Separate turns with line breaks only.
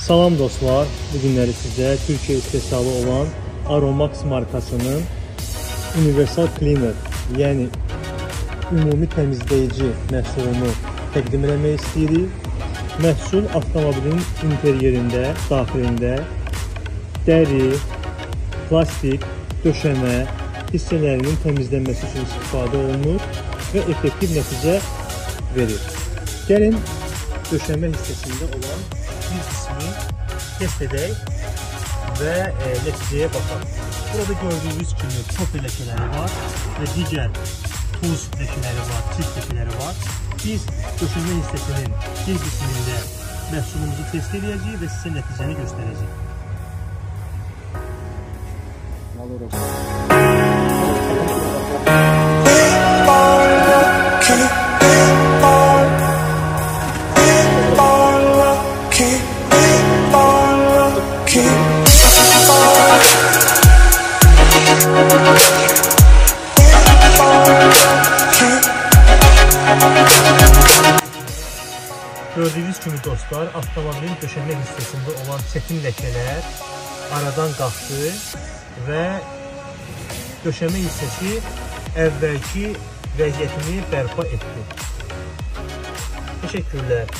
Salam dostlar, bu günləri sizə Türkiyə istehsalı olan Aromax markasının Universal Cleaner, yəni ümumi təmizləyici məhsulunu təqdim eləmək istəyirik. Məhsul avtomobilin interyerində, daxilində dəri, plastik, döşəmə hissələrinin təmizlənməsi üçün istifadə olunur və effektiv nəticə verir. Gəlin döşəmə hissəsində olan bir qismi test edək və nəticəyə baxaq. Burada gördüyünüz kimi topi ləkələri var və digər tuz ləkələri var, çift ləkələri var. Biz döşəmə hissəsinin bir qismində məhsulumuzu test edəcəyik və sizə nəticəni göstərəcəyik. Gördüyünüz kimi dostlar, avtomobilin döşəmə hissəsində olan çətin ləkələr aradan qalxdı və döşəmə hissəsi əvvəlki vəziyyətini bərpa etdi. Təşəkkürlər.